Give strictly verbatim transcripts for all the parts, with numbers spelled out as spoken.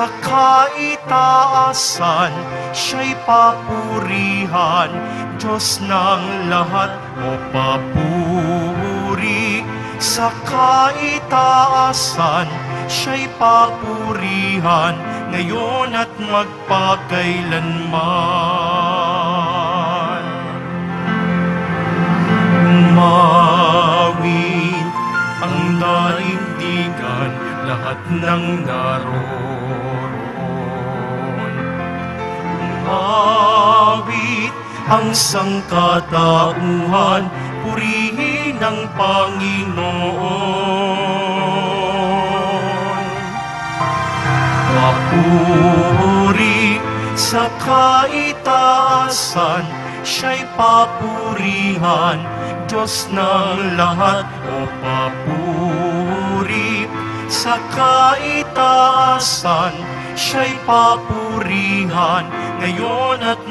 sa kaitaasan, siya'y papurihan, Diyos ng lahat o papuri. Sa kaitaasan, siya'y papurihan, ngayon at magpakailanman. Umawit ang daigdigan, lahat ng naroon. Umawit ang sangkatauhan, purihin ang Panginoon. Papuri sa kaitaasan, siya'y papurihan, Diyos ng lahat o papuri. Sa kaitaasan, siya'y papurihan, ngayon at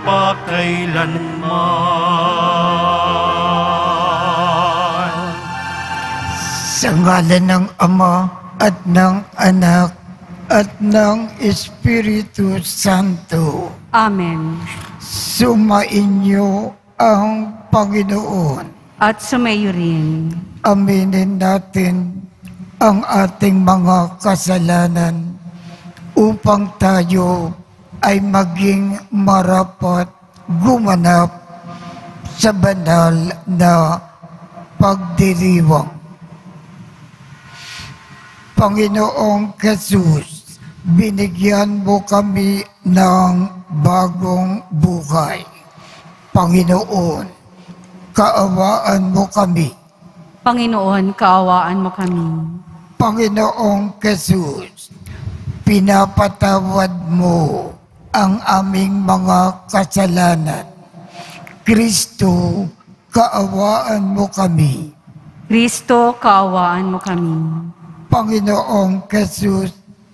magpakailanman. Sa ngalan ng Ama at ng Anak at ng Espiritu Santo. Amen. Sumainyo ang Panginoon. At sumayo rin. Aminin natin ang ating mga kasalanan upang tayo ay maging marapat gumanap sa banal na pagdiriwang. Panginoong Jesus, binigyan mo kami ng bagong buhay. Panginoon, kaawaan mo kami. Panginoon, kaawaan mo kami. Panginoong Jesus, pinapatawad mo ang aming mga kasalanan. Kristo, kaawaan mo kami. Kristo, kaawaan mo kami. Panginoong Jesus,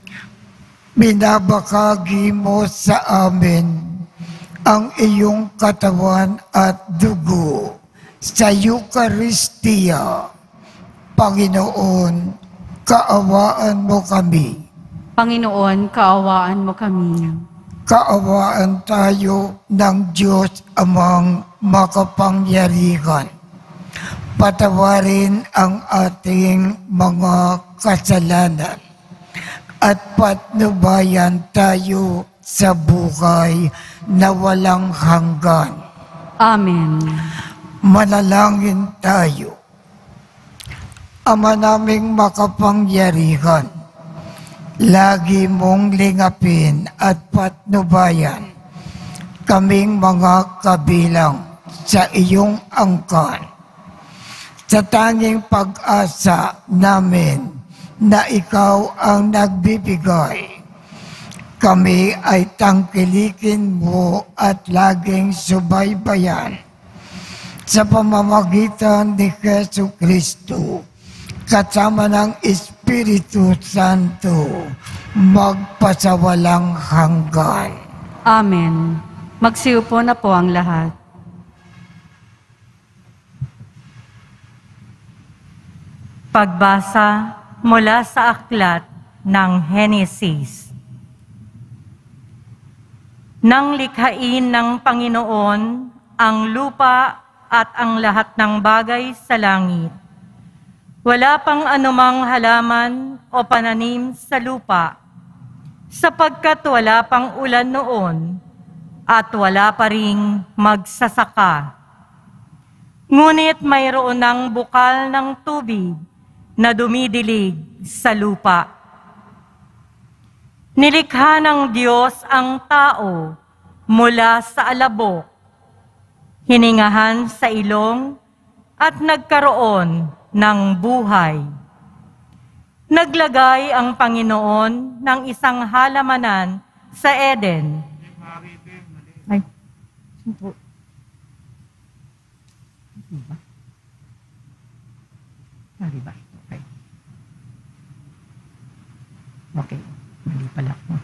binabakagi mo sa amin ang iyong katawan at dugo sa Eucharistia. Panginoon, kaawaan mo kami. Panginoon, kaawaan mo kami. Kaawaan tayo ng Diyos Amang makapangyarihan. Patawarin ang ating mga kasalanan at patnubayan tayo sa buhay na walang hanggan. Amen. Manalangin tayo. Ama naming makapangyarihan, lagi mong lingapin at patnubayan kaming mga kabilang sa iyong angkan. Sa tanging pag-asa namin na ikaw ang nagbibigay, kami ay tangkilikin mo at laging subaybayan sa pamamagitan ni Jesucristo, kasama ng Espiritu Santo, magpasawalang hanggan. Amen. Magsiupo na po ang lahat. Pagbasa mula sa aklat ng Henesis. Nang likhain ng Panginoon ang lupa at ang lahat ng bagay sa langit, wala pang anumang halaman o pananim sa lupa, sapagkat wala pang ulan noon at wala pa ring magsasaka. Ngunit mayroon ng bukal ng tubig na dumidilig sa lupa. Nilikha ng Diyos ang tao mula sa alabok, hiningahan sa ilong at nagkaroon ng buhay. Naglagay ang Panginoon ng isang halamanan sa Eden. Ay, po. Diba? Diba? Okay. Okay. Mali pala ako.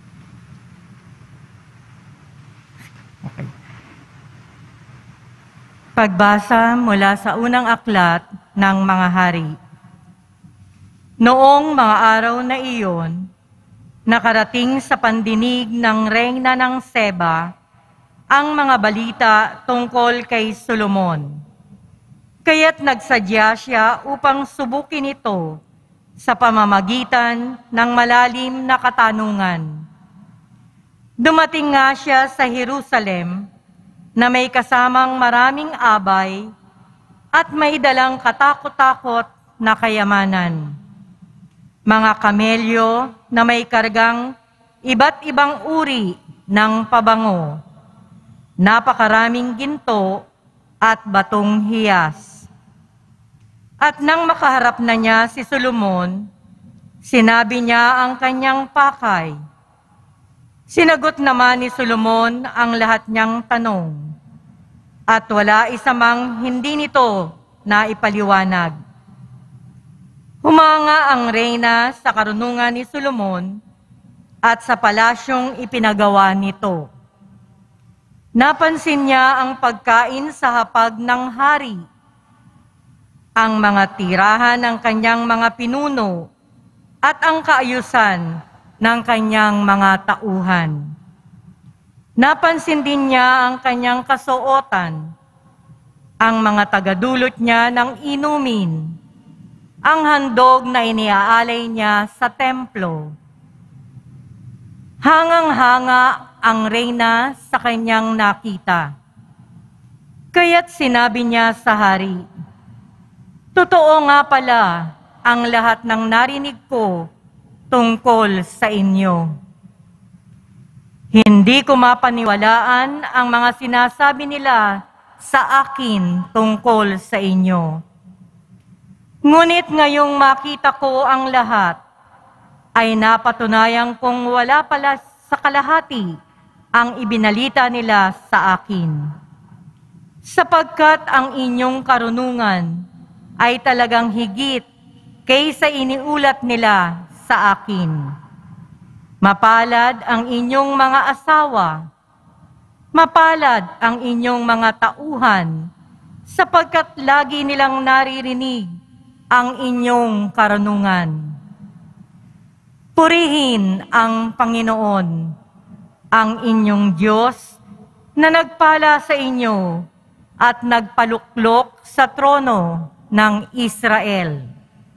Okay. Pagbasa mula sa unang aklat ng mga hari. Noong mga araw na iyon, nakarating sa pandinig ng Reyna ng Seba ang mga balita tungkol kay Solomon. Kaya't nagsadya siya upang subukin ito sa pamamagitan ng malalim na katanungan. Dumating nga siya sa Jerusalem na may kasamang maraming abay at may dalang katakot-takot na kayamanan. Mga kamelyo na may kargang iba't ibang uri ng pabango, napakaraming ginto at batong hiyas. At nang makaharap na niya si Solomon, sinabi niya ang kanyang pakay. Sinagot naman ni Solomon ang lahat niyang tanong, at wala isa mang hindi nito na ipaliwanag. Humanga ang reyna sa karunungan ni Solomon at sa palasyong ipinagawa nito. Napansin niya ang pagkain sa hapag ng hari, ang mga tirahan ng kanyang mga pinuno at ang kaayusan ng kanyang mga tauhan. Napansin din niya ang kanyang kasuotan, ang mga tagadulot niya ng inumin, ang handog na iniaalay niya sa templo. Hangang-hanga ang reyna sa kanyang nakita. Kaya't sinabi niya sa hari, "Totoo nga pala ang lahat ng narinig ko tungkol sa inyo. Hindi ko mapaniwalaan ang mga sinasabi nila sa akin tungkol sa inyo. Ngunit ngayong makita ko ang lahat, ay napatunayan kong wala pala sa kalahati ang ibinalita nila sa akin. Sapagkat ang inyong karunungan ay talagang higit kaysa iniulat nila sa akin. Mapalad ang inyong mga asawa, mapalad ang inyong mga tauhan, sapagkat lagi nilang naririnig ang inyong karunungan. Purihin ang Panginoon, ang inyong Diyos, na nagpala sa inyo at nagpaluklok sa trono ng Israel.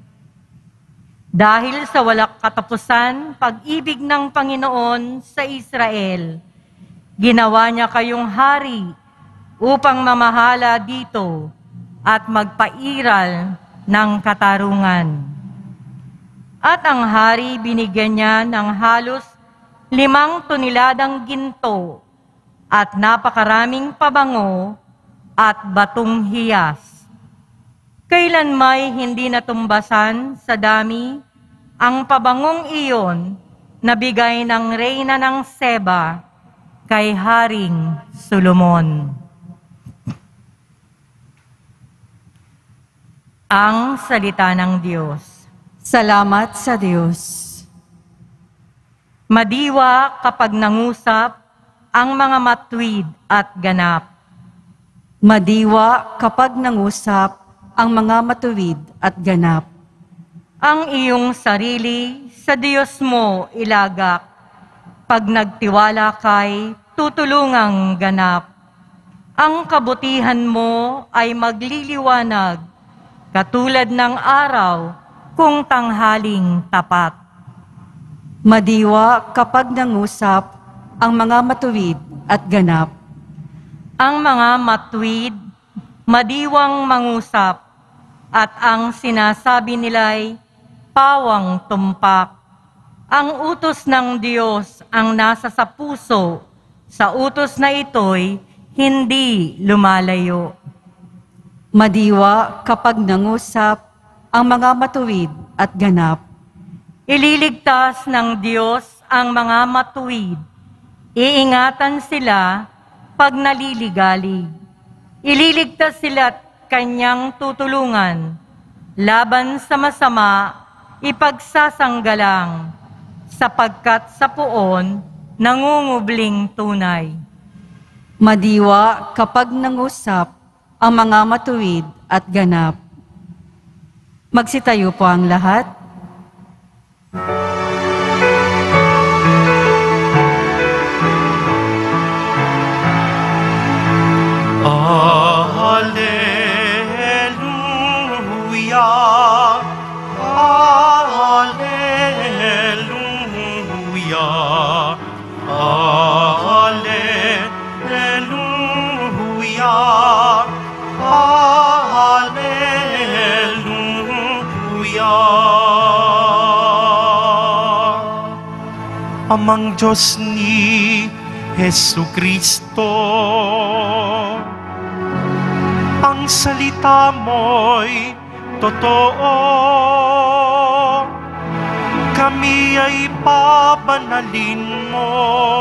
Dahil sa walang katapusan pag-ibig ng Panginoon sa Israel, ginawa niya kayong hari upang mamahala dito at magpairal ng katarungan. At ang hari binigyan niya ng halos limang toneladang ginto at napakaraming pabango at batong hiyas. Kailan may hindi natumbasan sa dami ang pabangong iyon na bigay ng reyna ng Seba kay Haring Solomon. Ang salita ng Diyos. Salamat sa Diyos. Madiwa kapag nangusap ang mga matuwid at ganap. Madiwa kapag nangusap ang mga matuwid at ganap. Ang iyong sarili sa Diyos mo ilagak, pag nagtiwala kay tutulungang ganap. Ang kabutihan mo ay magliliwanag, katulad ng araw kung tanghaling tapat. Madiwa kapag nangusap ang mga matuwid at ganap. Ang mga matuwid, madiwang mangusap, at ang sinasabi nila'y pawang tumpak. Ang utos ng Diyos ang nasa sa puso, sa utos na ito'y hindi lumalayo. Madiwa kapag nangusap ang mga matuwid at ganap. Ililigtas ng Diyos ang mga matuwid. Iingatan sila pag naliligalig. Ililigtas sila't kanyang tutulungan. Laban sa masama, ipagsasanggalang, sapagkat sa puon, nangungubling tunay. Madiwa kapag nangusap ang mga matuwid at ganap. Magsitayo po ang lahat. Amang Diyos ni Jesu Kristo, ang salita mo'y totoo, kami ay pabanalin mo.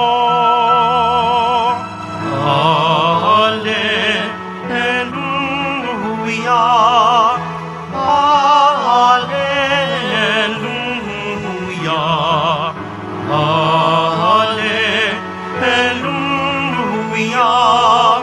Hallelujah, Hallelujah, Hallelujah,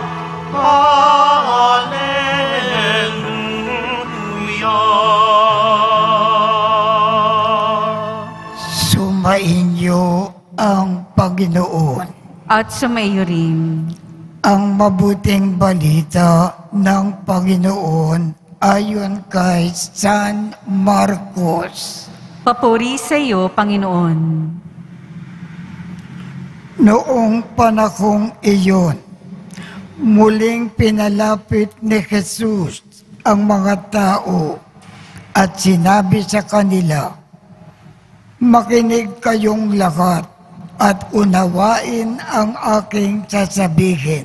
Hallelujah. Sumainyo ang Panginoon. At sumayo rin. Ang mabuting balita ng Panginoon ayon kay San Marcos. Papuri sa iyo, Panginoon. Noong panahong iyon, muling pinalapit ni Jesus ang mga tao at sinabi sa kanila, "Makinig kayong lahat at unawain ang aking sasabihin.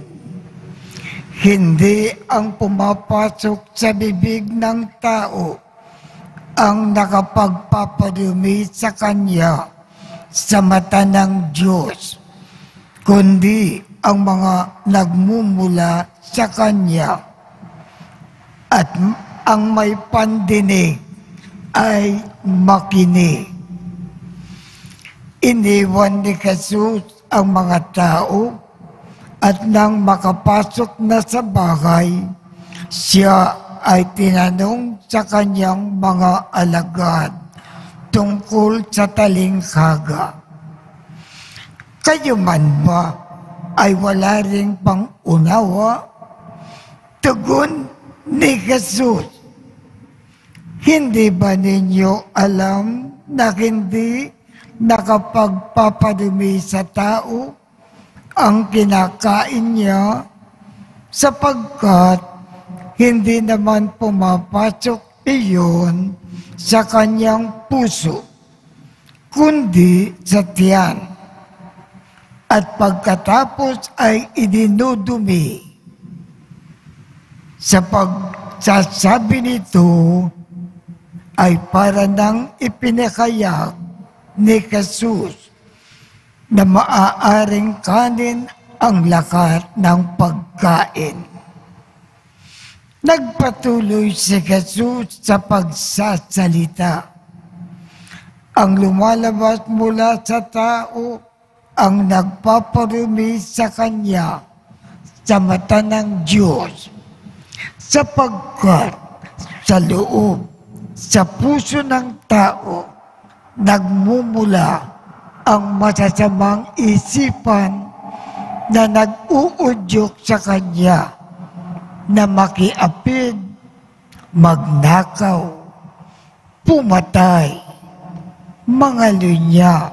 Hindi ang pumapasok sa bibig ng tao ang nakapagpapadumi sa kanya sa mata ng Diyos, kundi ang mga nagmumula sa kanya. At ang may pandinig ay makinig." Iniwan ni Jesus ang mga tao at nang makapasok na sa bahay, siya ay tinanong sa kanyang mga alagad tungkol sa talinghaga. "Kayo man ba ay wala ring pang-unawa?" Tugon ni Jesus, "Hindi ba ninyo alam na hindi nakapagpapadumi sa tao ang kinakain niya, sapagkat hindi naman pumapasok iyon sa kanyang puso, kundi sa tiyan, at pagkatapos ay idinudumi." Sa pagsasabi nito ay para nang ipinakayag ni Jesus na maaaring kanin ang lahat ng pagkain. Nagpatuloy si Jesus sa pagsasalita. Ang lumalabas mula sa tao ang nagpaparumi sa kanya sa mata ng Diyos, sapagkat sa loob, sa puso ng tao, nagmumula ang masasamang isipan na nag-uudyok sa kanya na makiapid, magnakaw, pumatay, mangalunya,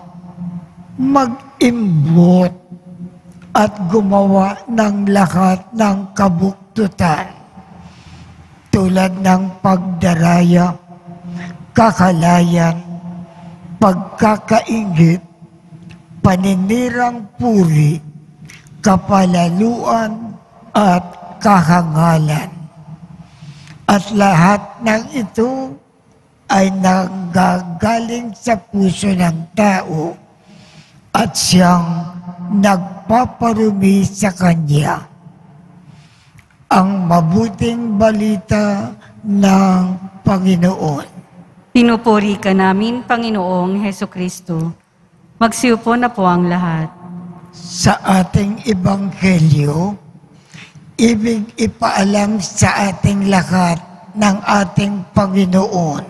mag-imbot, at gumawa ng lahat ng kabuktutan, tulad ng pagdaraya, kakalayan, pagkakaingit, paninirang puri, kapalaluan, at kahangalan. At lahat ng ito ay nanggagaling sa puso ng tao at siyang nagpaparumi sa kanya. Ang mabuting balita ng Panginoon. Pinupuri ka namin, Panginoong Hesukristo. Magsiupo na po ang lahat. Sa ating ebanghelyo, ibig ipaalam sa ating lahat ng ating Panginoon.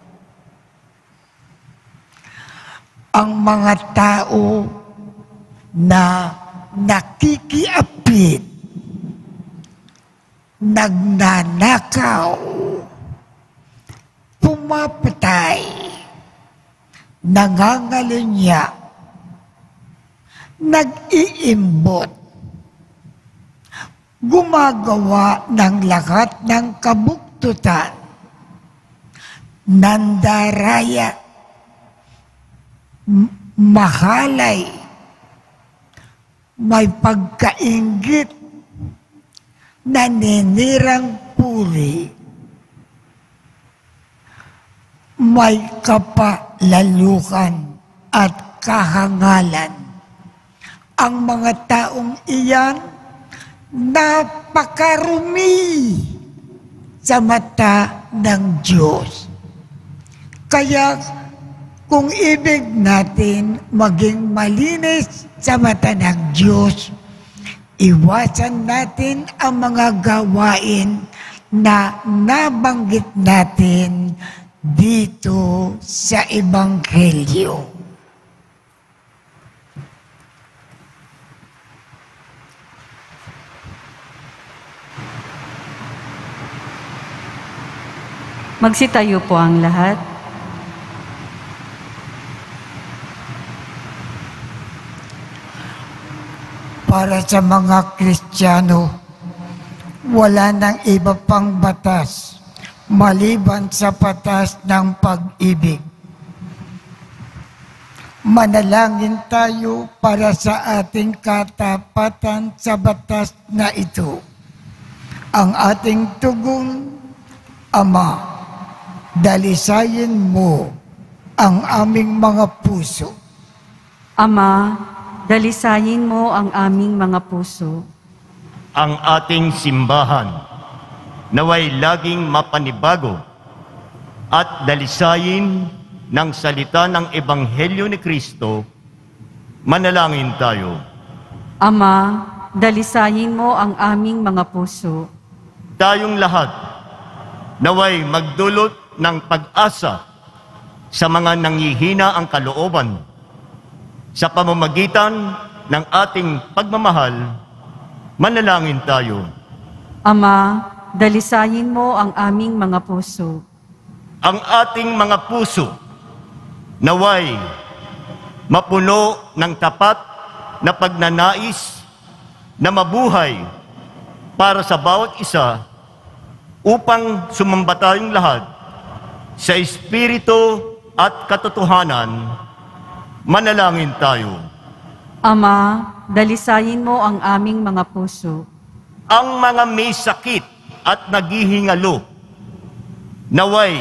Ang mga tao na nakikiapid, nagnanakaw, pumapatay, nangangalunya, nag-iimbot, gumagawa ng lahat ng kabuktutan, nandaraya, m- mahalay, may pagkainggit, naninirang puri, may kapalalukan at kahangalan. Ang mga taong iyan, napakarumi sa mata ng Diyos. Kaya kung ibig natin maging malinis sa mata ng Diyos, iwasan natin ang mga gawain na nabanggit natin dito sa Ebanghelyo. Magsitayo po ang lahat. Para sa mga Kristiyano, wala nang iba pang batas maliban sa batas ng pag-ibig. Manalangin tayo para sa ating katapatan sa batas na ito. Ang ating tugon, Ama, dalisayin mo ang aming mga puso. Ama, dalisayin mo ang aming mga puso. Ang ating simbahan, naway laging mapanibago at dalisayin ng salita ng Ebanghelyo ni Kristo. Manalangin tayo. Ama, dalisayin mo ang aming mga puso. Tayong lahat, naway magdulot ng pag-asa sa mga nanghihina ang kalooban sa pamamagitan ng ating pagmamahal. Manalangin tayo. Ama, dalisayin mo ang aming mga puso. Ang ating mga puso, naway mapuno ng tapat na pagnanais na mabuhay para sa bawat isa upang sumamba tayong lahat sa Espiritu at katotohanan. Manalangin tayo. Ama, dalisayin mo ang aming mga puso. Ang mga may sakit at naghihingalo, naway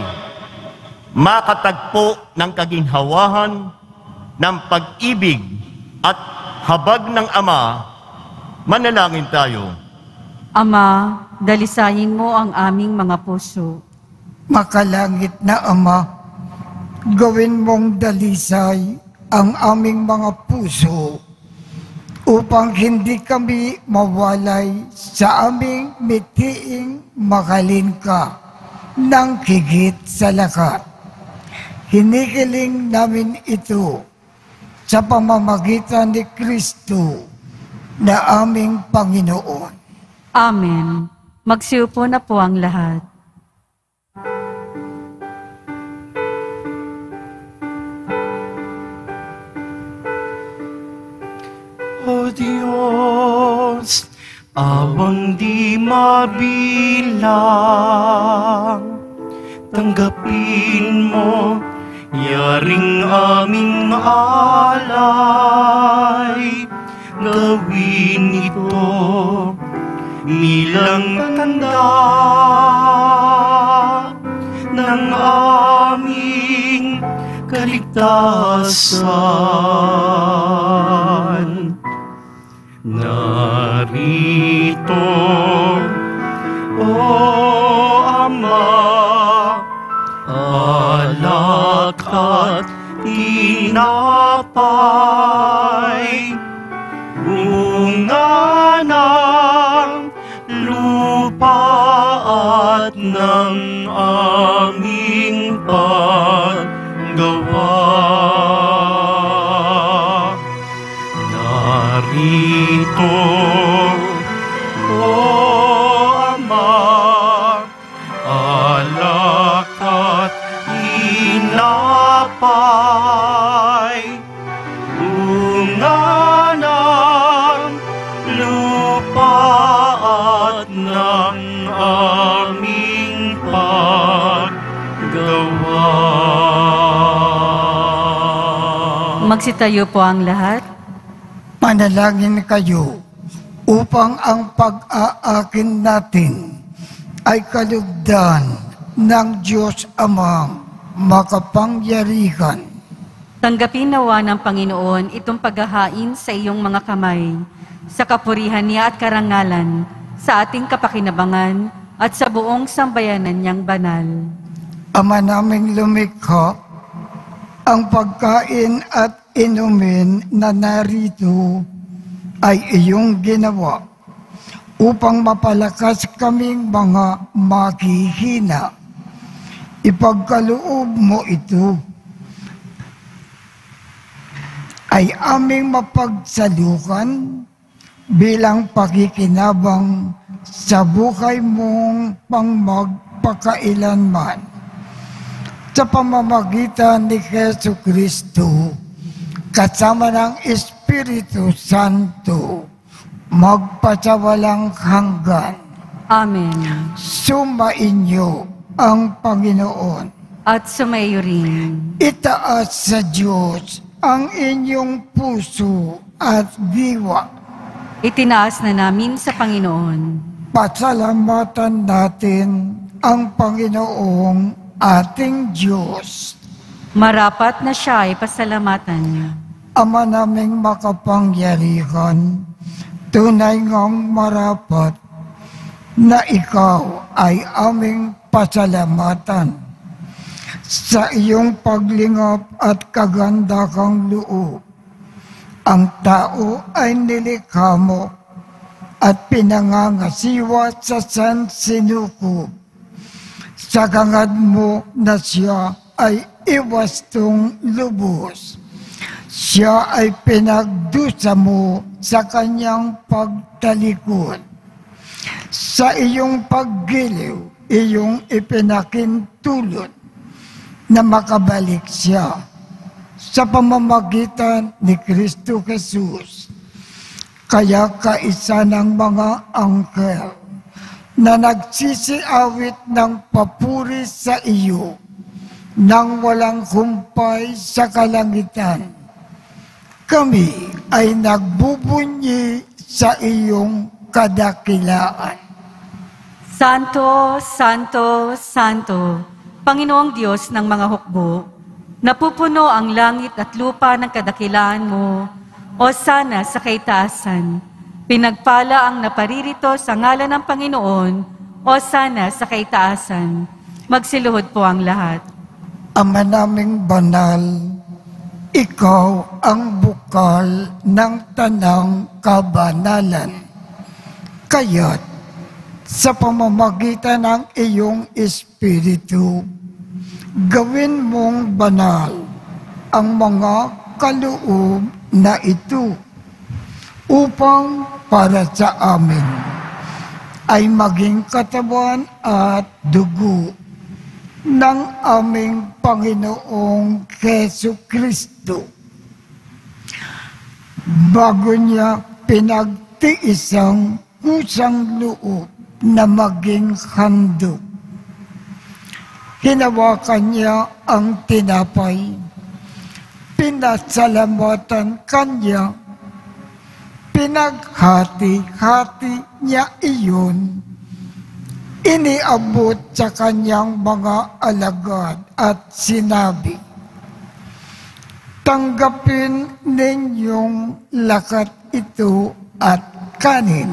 makatagpo ng kaginhawahan ng pag-ibig at habag ng Ama. Manalangin tayo. Ama, dalisayin mo ang aming mga puso. Makalangit na Ama, gawin mong dalisay ang aming mga puso upang hindi kami mawalay sa aming mitiing mahalin ka ng higit sa lahat. Hinihiling namin ito sa pamamagitan ni Kristo na aming Panginoon. Amen. Magsiupo na po ang lahat. O Diyos, awang di mabilang, tanggapin mo yaring aming alay. Gawin ito bilang tanda ng aming kaligtasan. Narito, O Ama, alak at tinapay, bunga ng lupa at ng aming paggawa. Narito, O Ama, alak at tinapay, bunga ng lupa Magsitayo po ang lahat. Manalangin kayo upang ang pag-aakin natin ay kalugdan ng Diyos Amang makapangyarihan. Tanggapin nawa ng Panginoon itong paghahain sa iyong mga kamay, sa kapurihan niya at karangalan, sa ating kapakinabangan at sa buong sambayanan niyang banal. Ama naming lumikha, ang pagkain at inumin na narito ay iyong ginawa upang mapalakas kaming mga maghihina. Ipagkaloob mo ito ay aming mapagsalukan bilang pakikinabang sa buhay mong pangmagpakailanman. Sa pamamagitan ni Jesu Kristo, kasama ng Espiritu Santo, magpasawalang hanggan. Amen. Sumainyo ang Panginoon. At sumayo rin. Itaas sa Diyos ang inyong puso at diwa. Itinaas na namin sa Panginoon. Pasalamatan natin ang Panginoong ating Diyos. Marapat na siya ay pasalamatan niyo. Ama naming makapangyarihan, tunay ngang marapat na ikaw ay aming pasalamatan sa iyong paglingap at kaganda kang loob. Ang tao ay nilikha mo at pinangangasiwa sa sansinukob. Sa gangad mo na siya ay iwastong lubos. Siya ay pinagdusa mo sa kanyang pagtalikod. Sa iyong paggiliw, iyong ipinakintulot na makabalik siya sa pamamagitan ni Kristo Jesus. Kaya kaisa ng mga angkel na nagsisiawit ng papuri sa iyo nang walang humpay sa kalangitan, kami ay nagbubunyi sa iyong kadakilaan. Santo, Santo, Santo, Panginoong Diyos ng mga hukbo, napupuno ang langit at lupa ng kadakilaan mo, o sana sa kaitaasan. Pinagpala ang naparirito sa ngalan ng Panginoon, o sana sa kaitaasan. Magsiluhod po ang lahat. Ama naming banal, ikaw ang bukal ng tanang kabanalan. Kaya't sa pamamagitan ng iyong Espiritu, gawin mong banal ang mga kaloob na ito upang para sa amin ay maging katawan at dugo ng aming Panginoong Jesu Kristo. Bago niya pinagtiisang kusang loob na maging handog, hinawakan niya ang tinapay, pinasalamatan kanya, pinaghati-hati niya iyon, iniabot sa kanyang mga alagad at sinabi, tanggapin ninyong lakat ito at kanin.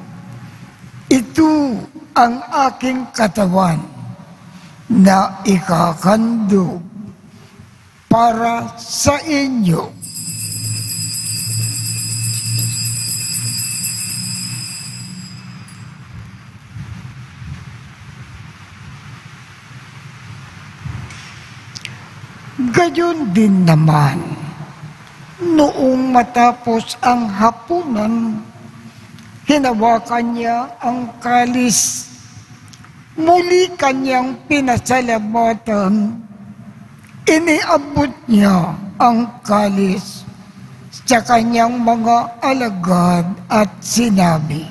Ito ang aking katawan na ikakandog para sa inyo. Gayon din naman, noong matapos ang hapunan, hinawakan niya ang kalis, muli kanyang pinasalamatan, iniabot niya ang kalis sa kanyang mga alagad at sinabi,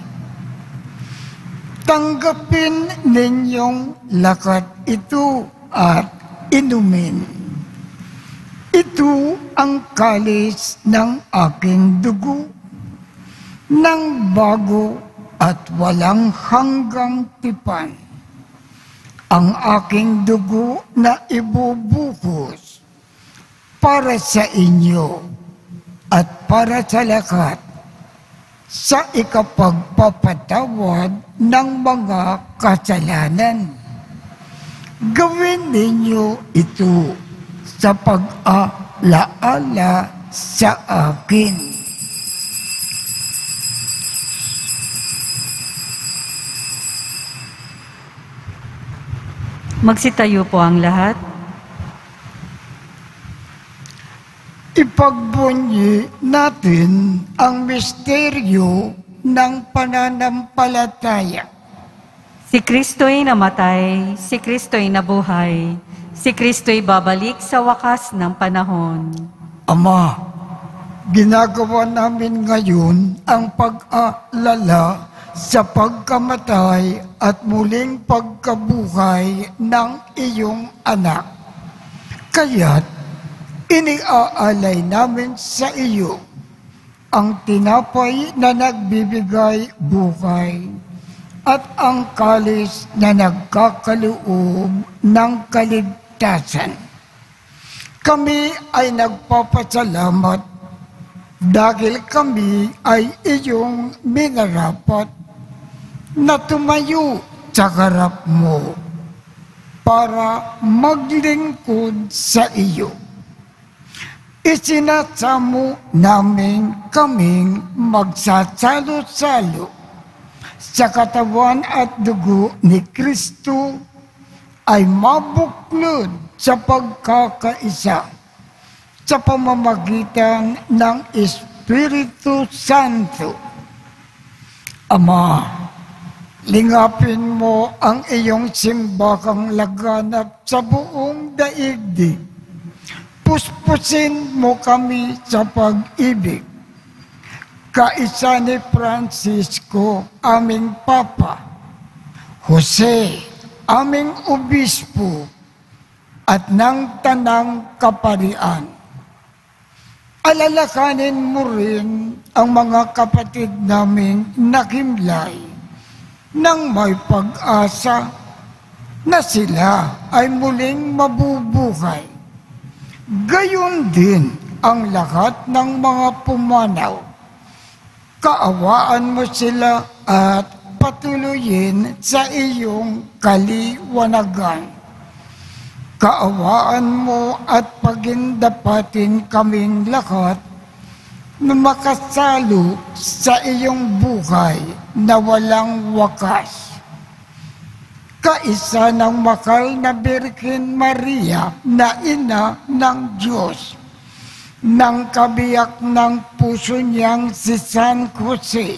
tanggapin ninyong lakat ito at inumin. Ito ang kalis ng aking dugo, ng bago at walang hanggang tipan. Ang aking dugo na ibubuhos para sa inyo at para sa lahat sa ikapagpapatawad ng mga kasalanan. Gawin ninyo ito sa pag-alaala sa akin. Magsitayo po ang lahat. Ipagbunyi natin ang misteryo ng pananampalataya. Si Kristo'y namatay, si Kristo'y nabuhay, si Kristo'y babalik sa wakas ng panahon. Ama, ginagawa namin ngayon ang pag-aalala sa pagkamatay at muling pagkabuhay ng iyong anak. Kaya't iniaalay namin sa iyo ang tinapay na nagbibigay buhay at ang kalis na nagkakaloob ng kaligtasan. Kami ay nagpapasalamat dahil kami ay iyong minarapat na tumayo sa harap mo para maglingkod sa iyo. Isinasamo namin kaming magsasalo-salo sa katawan at dugo ni Kristo ay mabuklod sa pagkakaisa sa pamamagitan ng Espiritu Santo. Ama, lingapin mo ang iyong simbahang laganap sa buong daigdig. Puspusin mo kami sa pag-ibig. Kaisa ni Francisco, aming Papa, Jose, aming Obispo, at ng Tanang Kaparian. Alalakanin mo rin ang mga kapatid naming nakimlay nang may pag-asa na sila ay muling mabubuhay. Gayon din ang lahat ng mga pumanaw. Kaawaan mo sila at patuloyin sa iyong kaliwanagan. Kaawaan mo at pagindapatin kaming lahat na makasalo sa iyong buhay na walang wakas. Kaisa ng makal na Birhen Maria na ina ng Diyos, ng kabiyak ng puso niyang si San Jose,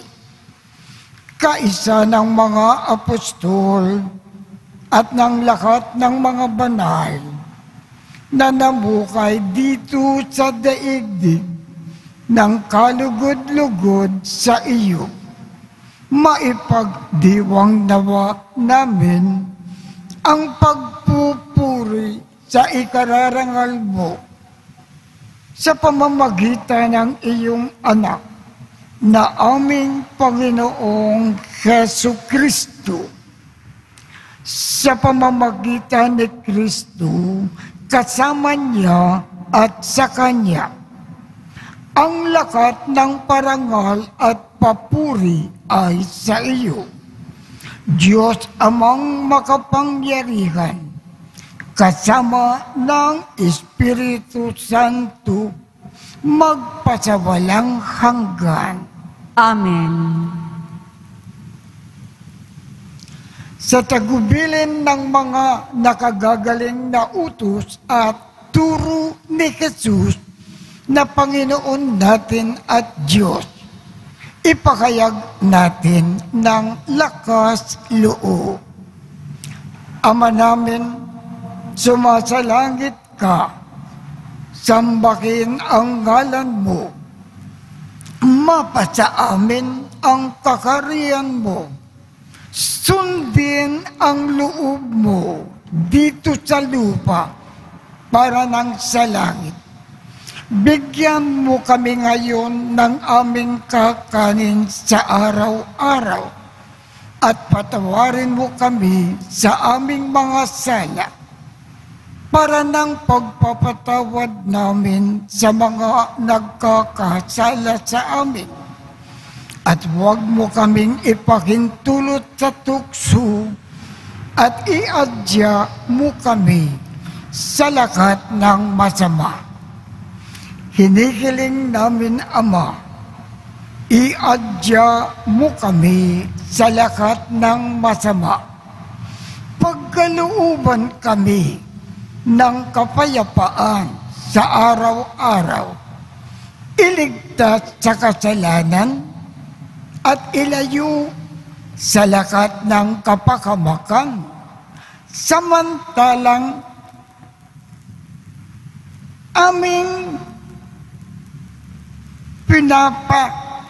kaisa ng mga apostol at ng lahat ng mga banal na namukay dito sa daigdig ng kalugod-lugod sa iyo. Maipagdiwang nawa namin ang pagpupuri sa ikararangal mo sa pamamagitan ng iyong anak na aming Panginoong Hesu Kristo. Sa pamamagitan ni Kristo, kasama niya at sa Kanya, ang lahat ng parangal at papuri ay sa iyo. Diyos Amang makapangyarihan, kasama ng Espiritu Santo, magpasawalang hanggan. Amen. Sa tagubilin ng mga nakagagaling na utos at turo ni Jesus na Panginoon natin at Diyos, ipakayag natin ng lakas loob. Ama namin, sumasalangit ka, sambahin ang ngalan mo, mapasa amin ang kakariyan mo, sundin ang loob mo dito sa lupa para nang sa langit. Bigyan mo kami ngayon ng aming kakanin sa araw-araw at patawarin mo kami sa aming mga sala para ng pagpapatawad namin sa mga nagkakasala sa amin. At huwag mo kaming ipahintulot sa tukso at iadya mo kami sa lahat ng masama. Hinihiling namin, Ama, iadya mo kami sa lahat ng masama. Pagkalooban kami ng kapayapaan sa araw-araw. Iligtas sa kasalanan at ilayo sa lahat ng kapakamakan. Samantalang aming pinapa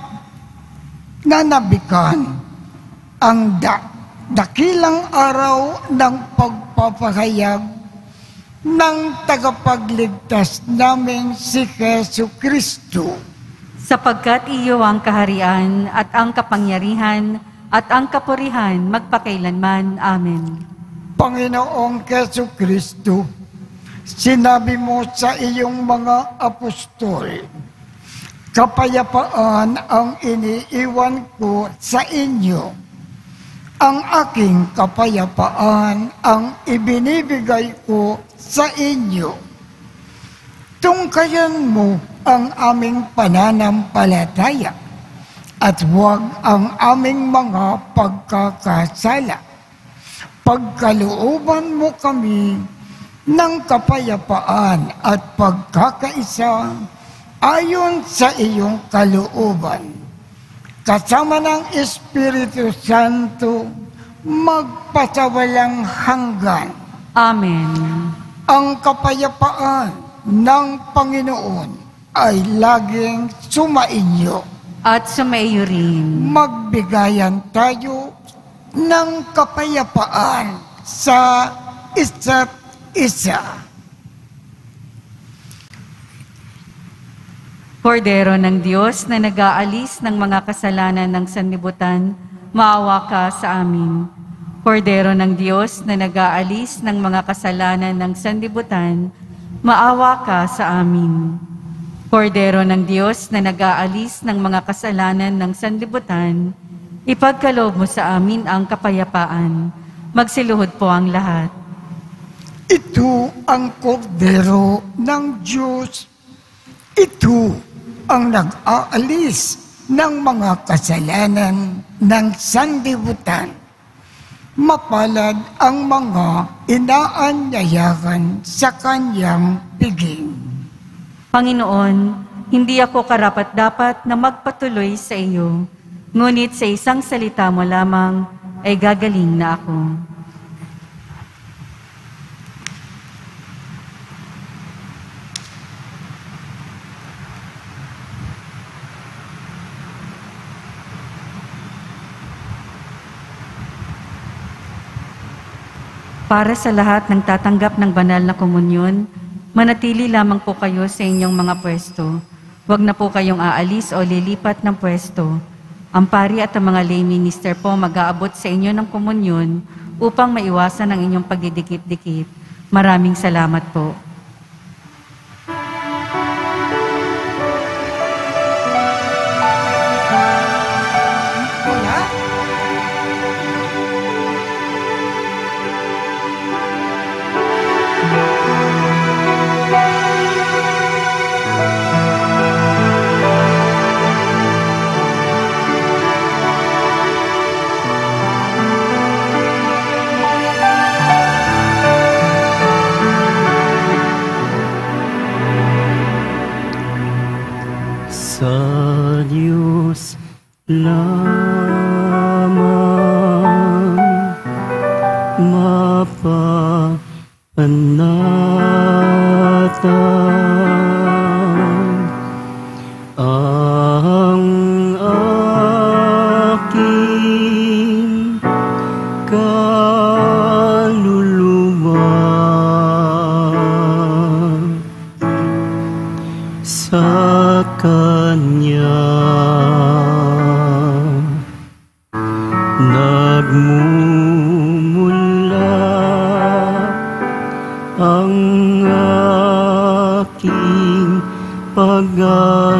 nanabikan ang da, dakilang araw ng pagpapahayag ng tagapagligtas namin si Jesu Kristo. Sapagkat iyo ang kaharian at ang kapangyarihan at ang kapurihan magpakailanman. Amen. Panginoong Jesu Kristo, sinabi mo sa iyong mga apostol, kapayapaan ang iniiwan ko sa inyo. Ang aking kapayapaan ang ibinibigay ko sa inyo. Tungkayan mo ang aming pananampalataya at huwag ang aming mga pagkakasala. Pagkalooban mo kami ng kapayapaan at pagkakaisa ayon sa iyong kalooban. Kasama ng Espiritu Santo, magpasawalang hanggan. Amen. Ang kapayapaan ng Panginoon ay laging sumainyo. At sumaiyo rin. Magbigayan tayo ng kapayapaan sa isa't isa. Kordero ng Diyos na nag-aalis ng mga kasalanan ng sanlibutan, maawa ka sa amin. Kordero ng Diyos na nag-aalis ng mga kasalanan ng sanlibutan, maawa ka sa amin. Kordero ng Diyos na nag-aalis ng mga kasalanan ng sanlibutan, ipagkaloob mo sa amin ang kapayapaan. Magsiluhod po ang lahat. Ito ang kordero ng Diyos. Ito ang nag-aalis ng mga kasalanan ng sanlibutan. Mapalad ang mga inaanyayahan sa kanyang piging. Panginoon, hindi ako karapat-dapat na magpatuloy sa iyo, ngunit sa isang salita mo lamang ay gagaling na ako. Para sa lahat ng tatanggap ng banal na komunyon, manatili lamang po kayo sa inyong mga pwesto. Huwag na po kayong aalis o lilipat ng pwesto. Ang pari at ang mga lay minister po mag-aabot sa inyo ng komunyon upang maiwasan ang inyong pagdidikit-dikit. Maraming salamat po. Sa Diyos lamang mapapanatan ang aking kaluluwa.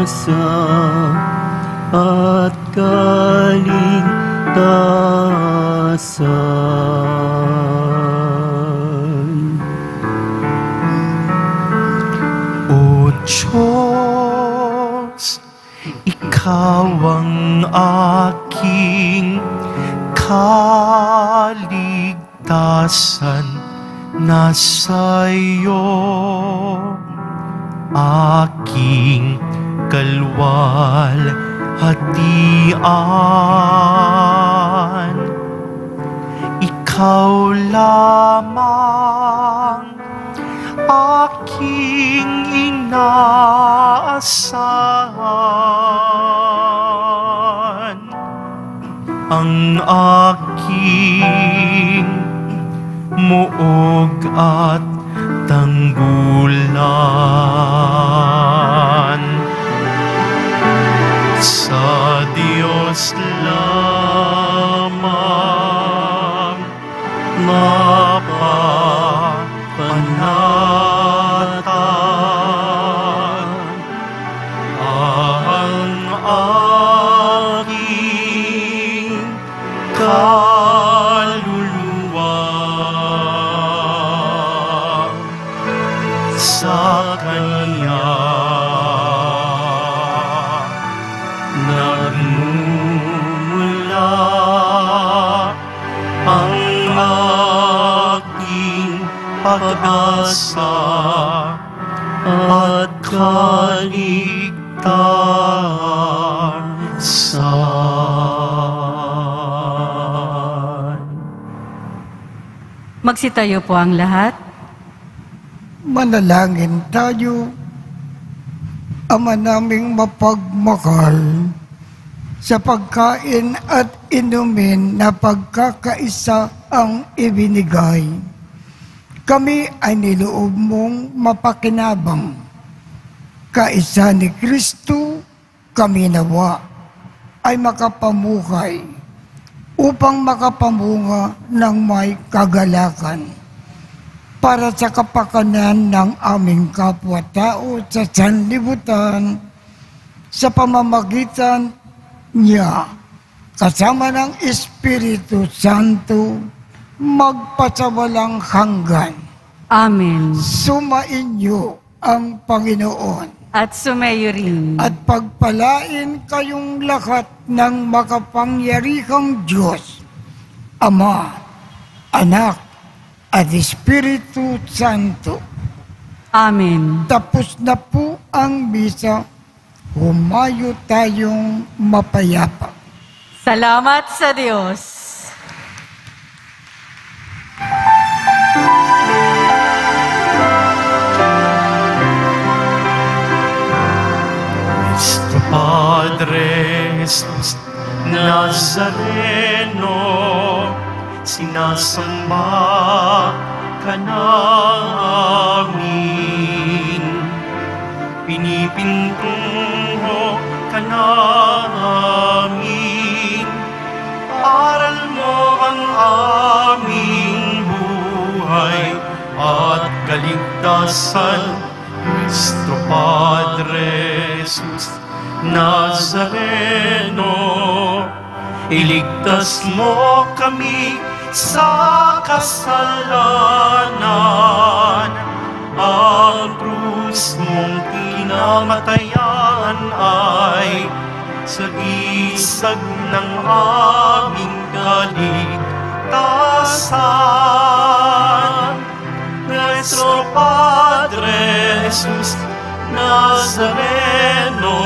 pag-asa at kaligtasan. O Diyos, Ikaw ang aking kaligtasan, nasa iyo aking kalwalhatian. Ikaw lamang aking inaasahan, ang aking muog at tanggulan. Sa Diyos lamang mapapanatag ang aking kaluluwa. Sa Kanya nagmumula ang aking pag-asa at kaligtasan. Magsitayo po ang lahat. Manalangin tayo. Ama naming mapagmahal, sa pagkain at inumin na pagkakaisa ang ibinigay, kami ay niloob mong mapakinabang. Kaisa ni Kristo, kami nawa ay makapamuhay upang makapamunga ng may kagalakan para sa kapakanan ng aming kapwa-tao sa sanlibutan sa pamamagitan niya, kasama ng Espiritu Santo, magpasawalang hanggan. Amen. Sumainyo ang Panginoon At sumayo rin. at pagpalain kayong lahat ng makapangyarihang Diyos, Ama, Anak, at Espiritu Santo. Amen. Tapos na po ang misa. Humayo tayong mapayapa. Salamat sa Diyos. Nuestro Padre Jesus Nazareno, sinasamba ka namin, pinipintungo ka namin, aral mo ang aming buhay at kaligtasan. Nuestro Padre Jesus Nazareno, iligtas mo kami sa kasalanan. Ang krus mong kinamatayan ay sagisag ng aming kaligtasan. Nuestro Padre Jesus Nazareno,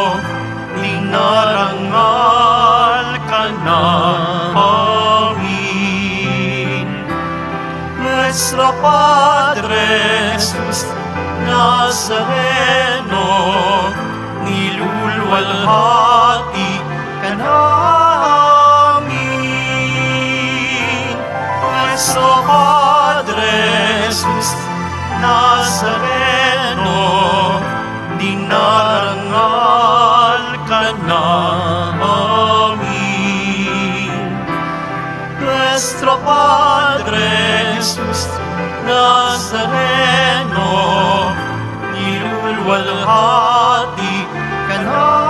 dinarangal ka namin. Nuestro Padre Jesus Nazareno, nilulwalhati ka namin. Nuestro Padre Jesus Nazareno, dinarangal ka namin. Nuestro Padre Jesus Nazareno, nilulwalhati ka Manaoag.